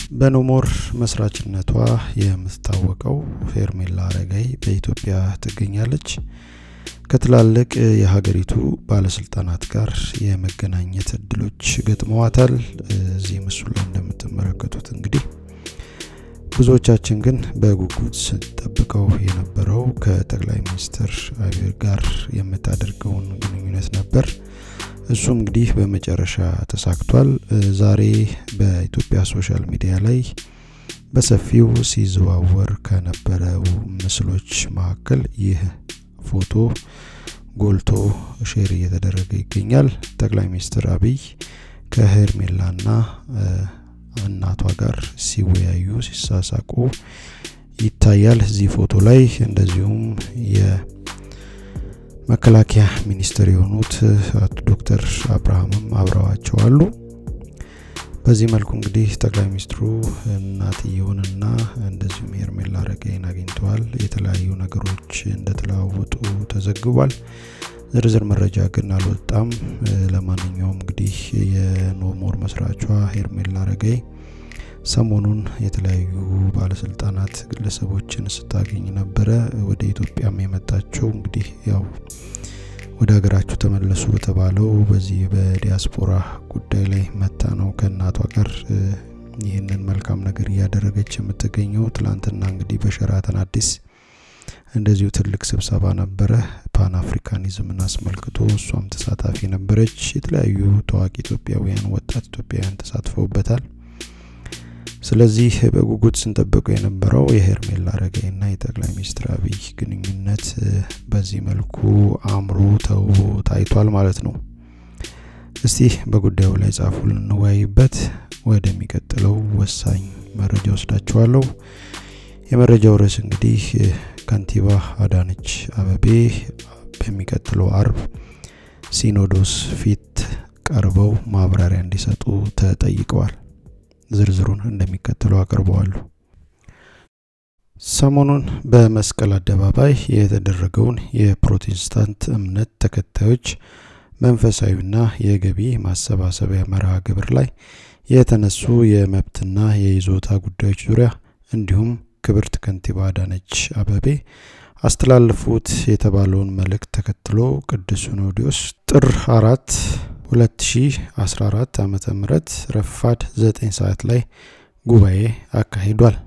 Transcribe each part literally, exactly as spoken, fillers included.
በኖሞር መስራችነቷ የምትታወቀው ሄርሜላ አረጋይ በኢትዮጵያ ትገኛለች። ከትላልቅ የሀገሪቱ ባለስልጣናት ጋር የመገናኘት እድሎች ገጥመዋታል። እዚህ ምስሉ ላይ እንደምትመለከቱት እንግዲህ ብዙዎቻችን ግን በጉጉት ስንጠብቀው የነበረው ከጠቅላይ ሚኒስትር አብይ ጋር የምታደርገውን ግንኙነት ነበር። እሱም እንግዲህ በመጨረሻ ተሳክቷል። ዛሬ በኢትዮጵያ ሶሻል ሚዲያ ላይ በሰፊው ሲዘዋወር ከነበረው ምስሎች መካከል ይህ ፎቶ ጎልቶ ሼር እየተደረገ ይገኛል። ጠቅላይ ሚኒስትር አብይ ከሄርሜላና እናቷ ጋር ሲወያዩ ሲሳሳቁ ይታያል እዚህ ፎቶ ላይ። እንደዚሁም የመከላከያ ሚኒስትር የሆኑት ዶክተር አብርሃምም አብረዋቸው አሉ። በዚህ መልኩ እንግዲህ ጠቅላይ ሚኒስትሩ እናትየውንና እንደዚሁም ሄርሜላ አረጋይን አግኝተዋል። የተለያዩ ነገሮች እንደተለዋወጡ ተዘግቧል። ዝርዝር መረጃ ግን አልወጣም። ለማንኛውም እንግዲህ የኖሞር መስራቿ ሄርሜላ አረጋይ ሰሞኑን የተለያዩ ባለስልጣናት ግለሰቦችን ስታገኝ ነበር። ወደ ኢትዮጵያም የመጣቸው እንግዲህ ያው ወደ ሀገራቸው ተመለሱ በተባለው በዚህ በዲያስፖራ ጉዳይ ላይ መጣ ነው ከናቷ ጋር ይሄንን መልካም ነገር ያደረገች የምትገኘው። ትላንትና እንግዲህ በሸራተን አዲስ እንደዚሁ ትልቅ ስብሰባ ነበር ፓን አፍሪካኒዝምን አስመልክቶ እሷም ተሳታፊ ነበረች። የተለያዩ ታዋቂ ኢትዮጵያውያን ወጣት ኢትዮጵያውያን ተሳትፈውበታል። ስለዚህ በጉጉት ስንጠብቀው የነበረው የሄርሜላ አረጋይና የጠቅላይ ሚኒስትር አብይ ግንኙነት በዚህ መልኩ አምሮ ተውቦ ታይቷል ማለት ነው። እስቲ በጉዳዩ ላይ ጻፉልን እንወያይበት። ወደሚቀጥለው ወሳኝ መረጃ ወስዳችኋለሁ። የመረጃው ርዕስ እንግዲህ ካንቲባ አዳነች አቤቤ በሚቀጥለው አርብ ሲኖዶስ ፊት ቀርበው ማብራሪያ እንዲሰጡ ተጠይቀዋል። ዝርዝሩን እንደሚከተለው አቀርበዋል። ሰሞኑን በመስቀል አደባባይ የተደረገውን የፕሮቴስታንት እምነት ተከታዮች መንፈሳዊና የገቢ ማሰባሰቢያ መርሃ ግብር ላይ የተነሱ የመብትና የይዞታ ጉዳዮች ዙሪያ እንዲሁም ክብርት ካንቲባ አዳነች አቤቤ አስተላልፉት የተባለውን መልእክት ተከትሎ ቅዱስ ሲኖዶስ ጥር አራት ሁለት ሺህ አስራ አራት ዓመተ ምህረት ረፋድ ዘጠኝ ሰዓት ላይ ጉባኤ አካሂዷል።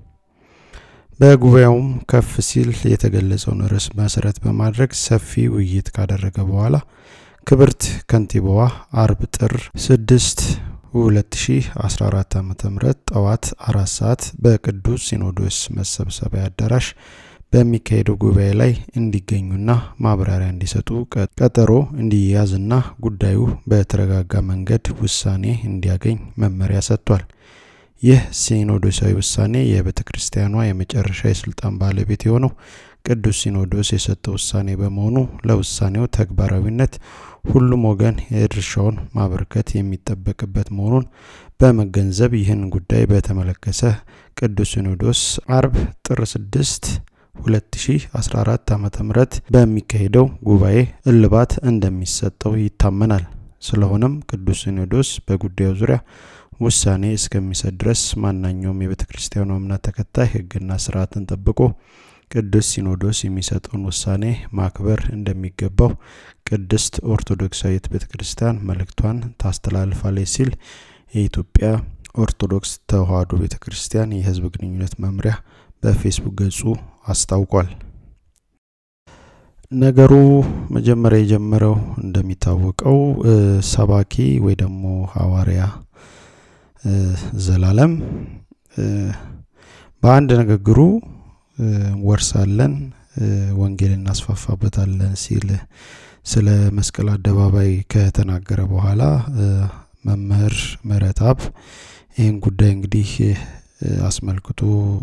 በጉባኤውም ከፍ ሲል የተገለጸውን ርዕስ መሰረት በማድረግ ሰፊ ውይይት ካደረገ በኋላ ክብርት ካንቲባዋ አርብ ጥር ስድስት ሁለት ሺህ አስራ አራት ዓመተ ምህረት ጠዋት አራት ሰዓት በቅዱስ ሲኖዶስ መሰብሰቢያ አዳራሽ በሚካሄደው ጉባኤ ላይ እንዲገኙና ማብራሪያ እንዲሰጡ ቀጠሮ እንዲያዝና ጉዳዩ በተረጋጋ መንገድ ውሳኔ እንዲያገኝ መመሪያ ሰጥቷል። ይህ ሲኖዶሳዊ ውሳኔ የቤተክርስቲያኗ የመጨረሻ የስልጣን ባለቤት የሆነው ቅዱስ ሲኖዶስ የሰጠው ውሳኔ በመሆኑ ለውሳኔው ተግባራዊነት ሁሉም ወገን የድርሻውን ማበርከት የሚጠበቅበት መሆኑን በመገንዘብ ይህን ጉዳይ በተመለከተ ቅዱስ ሲኖዶስ አርብ ጥር ስድስት ሁለት ሺህ አስራ አራት ዓመተ ምህረት በሚካሄደው ጉባኤ እልባት እንደሚሰጠው ይታመናል። ስለሆነም ቅዱስ ሲኖዶስ በጉዳዩ ዙሪያ ውሳኔ እስከሚሰጥ ድረስ ማንኛውም የቤተክርስቲያኗ እምነት ተከታይ ሕግና ሥርዓትን ጠብቆ ቅዱስ ሲኖዶስ የሚሰጠውን ውሳኔ ማክበር እንደሚገባው ቅድስት ኦርቶዶክሳዊት ቤተክርስቲያን መልእክቷን ታስተላልፋለች ሲል የኢትዮጵያ ኦርቶዶክስ ተዋሕዶ ቤተክርስቲያን የሕዝብ ግንኙነት መምሪያ በፌስቡክ ገጹ አስታውቋል። ነገሩ መጀመሪያ የጀመረው እንደሚታወቀው ሰባኪ ወይ ደግሞ ሐዋርያ ዘላለም በአንድ ንግግሩ ወርሳለን ወንጌልን እናስፋፋበታለን ሲል ስለ መስቀል አደባባይ ከተናገረ በኋላ መምህር ምህረተአብ ይህን ጉዳይ እንግዲህ አስመልክቶ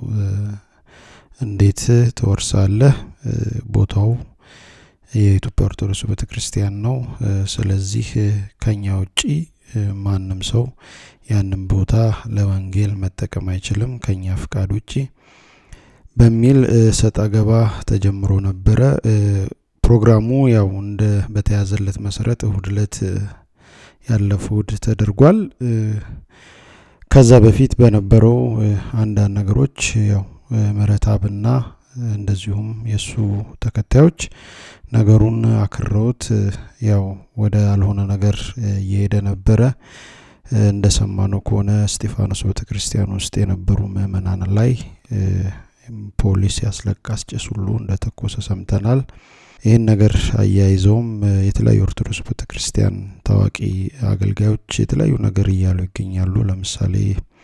እንዴት ተወርሳለህ ቦታው የኢትዮጵያ ኦርቶዶክስ ቤተክርስቲያን ነው ስለዚህ ከኛ ውጪ ማንንም ሰው ያንን ቦታ ለወንጌል መጠቀም አይችልም ከኛ ፍቃድ ውጪ በሚል ሰጣገባ ተጀምሮ ነበር። ፕሮግራሙ ያው እንደ በተያዘለት መሰረት እሁድ ዕለት ያለፈው ተደርጓል። ከዛ በፊት በነበረው አንዳንድ ነገሮች ያው ምረታብና እንደዚሁም የሱ ተከታዮች ነገሩን አክረውት ያው ወደ አልሆነ ነገር እየሄደ ነበረ። እንደሰማነው ከሆነ እስጢፋኖስ ቤተክርስቲያን ውስጥ የነበሩ ምዕመናን ላይ ፖሊስ ያስለቃስ ጭስ ሁሉ እንደተኮሰ ሰምተናል። ይሄን ነገር አያይዘውም የተለያዩ ኦርቶዶክስ ቤተክርስቲያን ታዋቂ አገልጋዮች የተለያዩ ነገር እያሉ ይገኛሉ። ለምሳሌ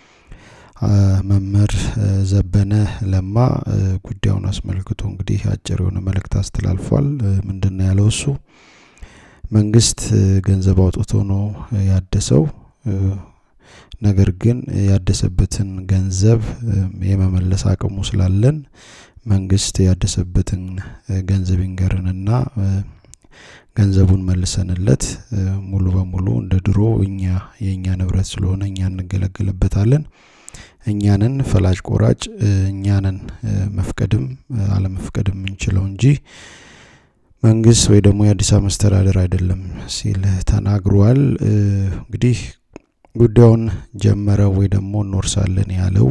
መምህር ዘበነ ለማ ጉዳዩን አስመልክቶ እንግዲህ አጭር የሆነ መልእክት አስተላልፏል። ምንድነው ያለው? እሱ መንግስት ገንዘብ አውጥቶ ነው ያደሰው፣ ነገር ግን ያደሰበትን ገንዘብ የመመለስ አቅሙ ስላለን መንግስት ያደሰበትን ገንዘብ ይንገርንና ገንዘቡን መልሰንለት ሙሉ በሙሉ እንደ ድሮ እኛ የኛ ንብረት ስለሆነ እኛ እንገለገልበታለን፣ እኛንን ፈላጭ ቆራጭ እኛንን መፍቀድም አለመፍቀድም እንችለው እንጂ መንግስት ወይ ደግሞ የአዲስ አበባ መስተዳድር አይደለም ሲል ተናግሯል። እንግዲህ ጉዳዩን ጀመረ ወይ ደግሞ እንወርሳለን ያለው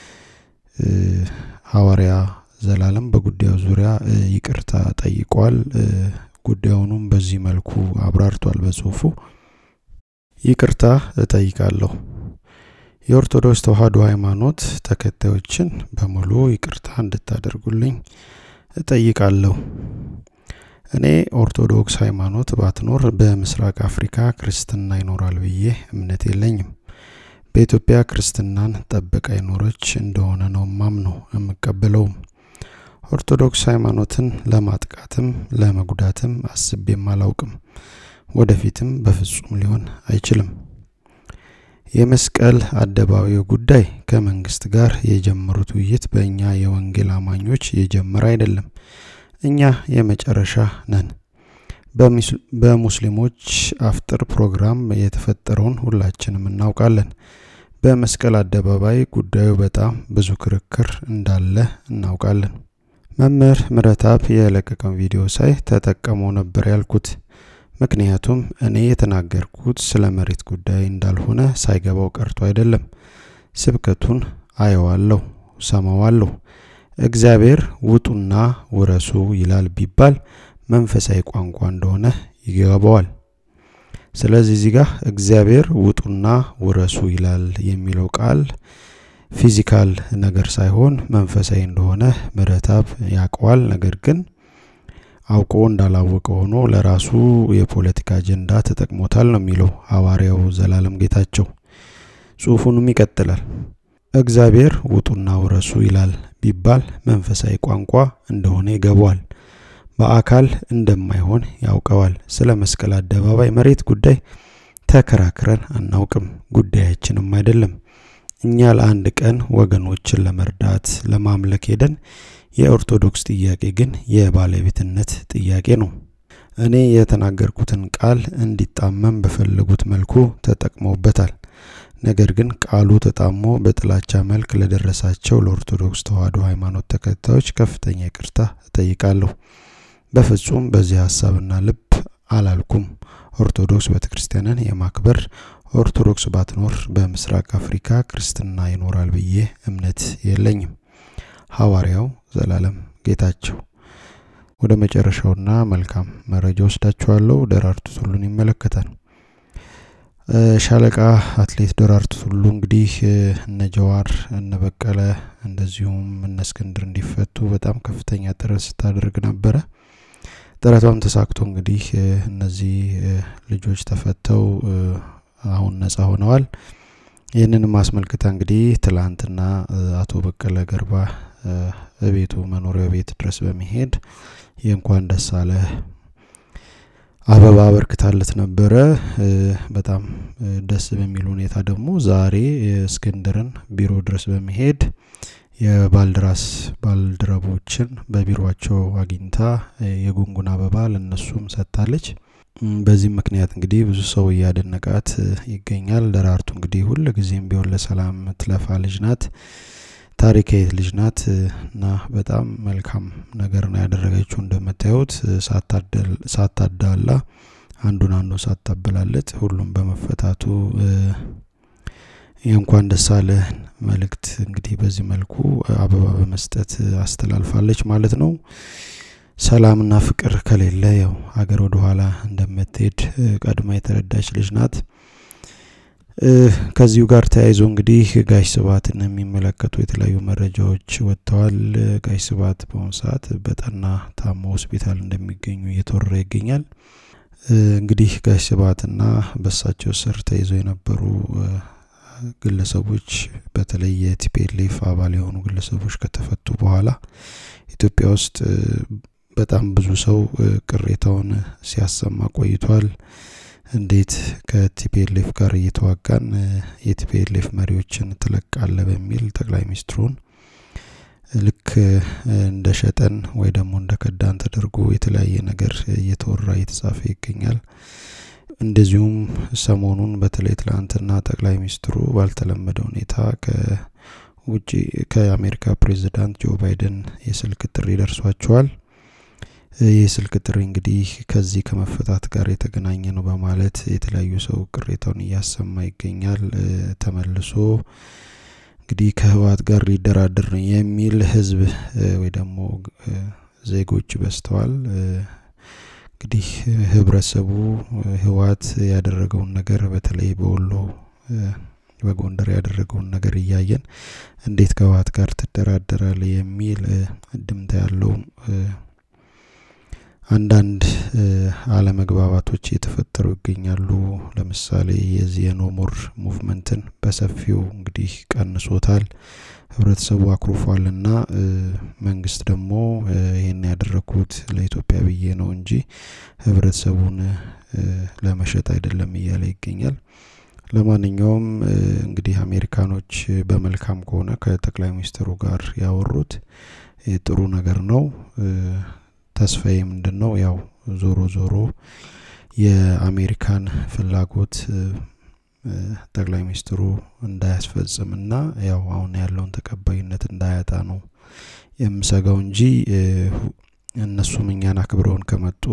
ሐዋርያ ዘላለም በጉዳዩ ዙሪያ ይቅርታ ጠይቋል። ጉዳዩንም በዚህ መልኩ አብራርቷል በጽሁፉ። ይቅርታ እጠይቃለሁ። የኦርቶዶክስ ተዋህዶ ሃይማኖት ተከታዮችን በሙሉ ይቅርታ እንድታደርጉልኝ እጠይቃለሁ። እኔ ኦርቶዶክስ ሃይማኖት ባትኖር በምስራቅ አፍሪካ ክርስትና ይኖራል ብዬ እምነት የለኝም። በኢትዮጵያ ክርስትናን ጠብቃ ይኖረች እንደሆነ ነው ማምነው እምቀበለው። ኦርቶዶክስ ሃይማኖትን ለማጥቃትም ለመጉዳትም አስቤም አላውቅም፣ ወደፊትም በፍጹም ሊሆን አይችልም። የመስቀል አደባባዩ ጉዳይ ከመንግስት ጋር የጀመሩት ውይይት በእኛ የወንጌል አማኞች የጀመረ አይደለም። እኛ የመጨረሻ ነን። በሙስሊሞች አፍጥር ፕሮግራም የተፈጠረውን ሁላችንም እናውቃለን። በመስቀል አደባባይ ጉዳዩ በጣም ብዙ ክርክር እንዳለ እናውቃለን። መምህር ምረታብ የለቀቀው ቪዲዮ ሳይ ተጠቀመው ነበር ያልኩት። ምክንያቱም እኔ የተናገርኩት ስለ መሬት ጉዳይ እንዳልሆነ ሳይገባው ቀርቶ አይደለም። ስብከቱን አየዋለሁ፣ ሰማዋለሁ። እግዚአብሔር ውጡና ወረሱ ይላል ቢባል መንፈሳዊ ቋንቋ እንደሆነ ይገባዋል። ስለዚህ እዚህ ጋር እግዚአብሔር ውጡና ወረሱ ይላል የሚለው ቃል ፊዚካል ነገር ሳይሆን መንፈሳዊ እንደሆነ ምረታብ ያውቀዋል። ነገር ግን አውቆ እንዳላወቀ ሆኖ ለራሱ የፖለቲካ አጀንዳ ተጠቅሞታል ነው የሚለው ሐዋርያው ዘላለም ጌታቸው። ጽሁፉንም ይቀጥላል። እግዚአብሔር ውጡና ወረሱ ይላል ቢባል መንፈሳዊ ቋንቋ እንደሆነ ይገባዋል። በአካል እንደማይሆን ያውቀዋል። ስለ መስቀል አደባባይ መሬት ጉዳይ ተከራክረን አናውቅም፣ ጉዳያችንም አይደለም። እኛ ለአንድ ቀን ወገኖችን ለመርዳት ለማምለክ ሄደን የኦርቶዶክስ ጥያቄ ግን የባለቤትነት ጥያቄ ነው። እኔ የተናገርኩትን ቃል እንዲጣመም በፈለጉት መልኩ ተጠቅመውበታል። ነገር ግን ቃሉ ተጣሞ በጥላቻ መልክ ለደረሳቸው ለኦርቶዶክስ ተዋህዶ ሃይማኖት ተከታዮች ከፍተኛ ይቅርታ እጠይቃለሁ። በፍጹም በዚህ ሐሳብና ልብ አላልኩም። ኦርቶዶክስ ቤተክርስቲያንን የማክበር ኦርቶዶክስ ባትኖር በምስራቅ አፍሪካ ክርስትና ይኖራል ብዬ እምነት የለኝም። ሐዋርያው ዘላለም ጌታቸው። ወደ መጨረሻውና መልካም መረጃ ወስዳችኋለሁ። ደራርቱ ቱሉን ይመለከታል። ሻለቃ አትሌት ደራርቱ ቱሉ እንግዲህ እነ ጀዋር እነ በቀለ እንደዚሁም እነ እስክንድር እንዲፈቱ በጣም ከፍተኛ ጥረት ስታደርግ ነበር። ጥረቷም ተሳክቶ እንግዲህ እነዚህ ልጆች ተፈተው አሁን ነፃ ሆነዋል። ይህንን ማስመልከታ እንግዲህ ትላንትና አቶ በቀለ ገርባ በቤቱ መኖሪያ ቤት ድረስ በመሄድ የእንኳን ደስ አለ አበባ አበርክታለት ነበር። በጣም ደስ በሚል ሁኔታ ደግሞ ዛሬ እስክንድርን ቢሮ ድረስ በመሄድ የባልድራስ ባልድረቦችን በቢሮአቸው አግኝታ የጉንጉን አበባ ለነሱም ሰጣለች። በዚህ ምክንያት እንግዲህ ብዙ ሰው ያደነቃት ይገኛል። ደራርቱ እንግዲህ ሁሉ ጊዜም ቢሆን ለሰላም ትለፋ ልጅ ናት፣ ታሪካዊ ልጅ ናት እና በጣም መልካም ነገር ነው ያደረገችው። እንደምታዩት ሳታደል ሳታዳላ አንዱን አንዱ ሳታበላለት ሁሉም በመፈታቱ የእንኳን ደስ አለህ መልእክት እንግዲህ በዚህ መልኩ አበባ በመስጠት አስተላልፋለች ማለት ነው። ሰላምና ፍቅር ከሌለ ያው ሀገር ወደ ኋላ እንደምትሄድ ቀድማ የተረዳች ልጅ ናት። ከዚሁ ጋር ተያይዞ እንግዲህ ጋሽ ስብሐትን የሚመለከቱ የተለያዩ መረጃዎች ወጥተዋል። ጋሽ ስብሐት በአሁኑ ሰዓት በጠና ታሞ ሆስፒታል እንደሚገኙ እየተወራ ይገኛል። እንግዲህ ጋሽ ስብሐትና በሳቸው ስር ተይዞ የነበሩ ግለሰቦች በተለይ የቲፒኤልኤፍ አባል የሆኑ ግለሰቦች ከተፈቱ በኋላ ኢትዮጵያ ውስጥ በጣም ብዙ ሰው ቅሬታውን ሲያሰማ ቆይቷል። እንዴት ከቲፒኤልኤፍ ጋር እየተዋጋን የቲፒኤልኤፍ መሪዎችን ተለቃለ በሚል ጠቅላይ ሚኒስትሩን ልክ እንደ ሸጠን ወይ ደግሞ እንደ ከዳን ተደርጎ የተለያየ ነገር እየተወራ እየተጻፈ ይገኛል። እንደዚሁም ሰሞኑን በተለይ ትላንትና ጠቅላይ ሚኒስትሩ ባልተለመደ ሁኔታ ከውጪ ከአሜሪካ ፕሬዝዳንት ጆ ባይደን የስልክ ጥሪ ደርሷቸዋል። የስልክ ጥሪ እንግዲህ ከዚህ ከመፈታት ጋር የተገናኘ ነው በማለት የተለያዩ ሰው ቅሬታውን እያሰማ ይገኛል። ተመልሶ እንግዲህ ከህወሓት ጋር ሊደራደር ነው የሚል ህዝብ ወይ ደግሞ ዜጎች በስተዋል። እንግዲህ ህብረተሰቡ ህወሓት ያደረገውን ነገር በተለይ በወሎ በጎንደር ያደረገውን ነገር እያየን እንዴት ከህወሓት ጋር ተደራደራለ የሚል ድምታ ያለው አንዳንድ አለመግባባቶች እየተፈጠሩ ይገኛሉ። ለምሳሌ የዚህ ኖሞር ሙቭመንትን በሰፊው እንግዲህ ቀንሶታል። ህብረተሰቡ አክሮፏልና መንግስት ደግሞ ይሄን ያደረኩት ለኢትዮጵያ ብዬ ነው እንጂ ህብረተሰቡን ለመሸጥ አይደለም እያለ ይገኛል። ለማንኛውም እንግዲህ አሜሪካኖች በመልካም ከሆነ ከጠቅላይ ሚኒስትሩ ጋር ያወሩት ጥሩ ነገር ነው። ተስፋዬ ምንድነው ያው ዞሮ ዞሮ የአሜሪካን ፍላጎት ጠቅላይ ሚኒስትሩ እንዳያስፈጽምና ያው አሁን ያለውን ተቀባይነት እንዳያጣ ነው የምሰጋው እንጂ እነሱም እኛን አክብረውን ከመጡ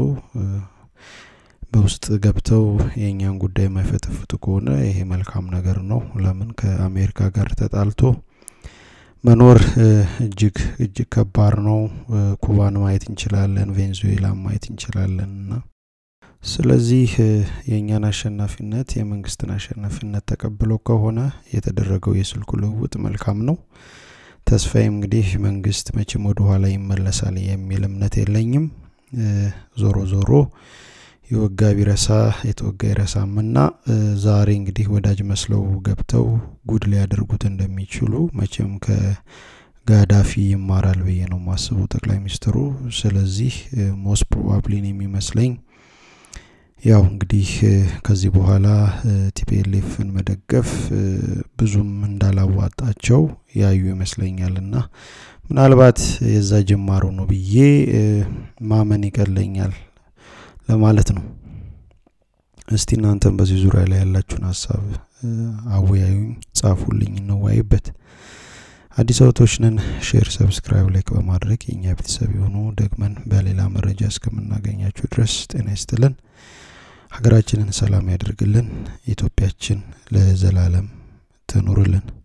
በውስጥ ገብተው የኛን ጉዳይ ማይፈተፍቱ ከሆነ ይሄ መልካም ነገር ነው። ለምን ከአሜሪካ ጋር ተጣልቶ መኖር እጅግ እጅግ ከባድ ነው። ኩባን ማየት እንችላለን፣ ቬንዙዌላ ማየት እንችላለንና ስለዚህ የኛን አሸናፊነት የመንግስትን አሸናፊነት ተቀብሎ ከሆነ የተደረገው የስልኩ ልውውጥ መልካም ነው። ተስፋዬም እንግዲህ መንግስት መቼም ወደ ኋላ ይመለሳል የሚል እምነት የለኝም። ዞሮ ዞሮ የወጋ ቢረሳ የተወጋ ይረሳምና ዛሬ እንግዲህ ወዳጅ መስለው ገብተው ጉድ ሊያደርጉት እንደሚችሉ መቼም ከጋዳፊ ይማራል ብዬ ነው ማስበው ጠቅላይ ሚኒስትሩ። ስለዚህ ሞስት ፕሮባብሊ የሚመስለኝ ያው እንግዲህ ከዚህ በኋላ ቲፒኤልኤፍን መደገፍ ብዙም እንዳላዋጣቸው ያዩ ይመስለኛልና ምናልባት የዛ ጅማሮ ነው ብዬ ማመን ይቀለኛል ለማለት ነው። እስቲ እናንተም በዚህ ዙሪያ ላይ ያላችሁን ሐሳብ አወያዩኝ፣ ጻፉልኝ፣ እንወያይበት። አዲስ አውቶች ነን። ሼር፣ ሰብስክራይብ፣ ላይክ በማድረግ የኛ ቤተሰብ ይሁኑ። ደግመን በሌላ መረጃ እስከምናገኛችሁ ድረስ ጤና ይስጥልን። ሀገራችንን ሰላም ያድርግልን። ኢትዮጵያችን ለዘላለም ትኑርልን።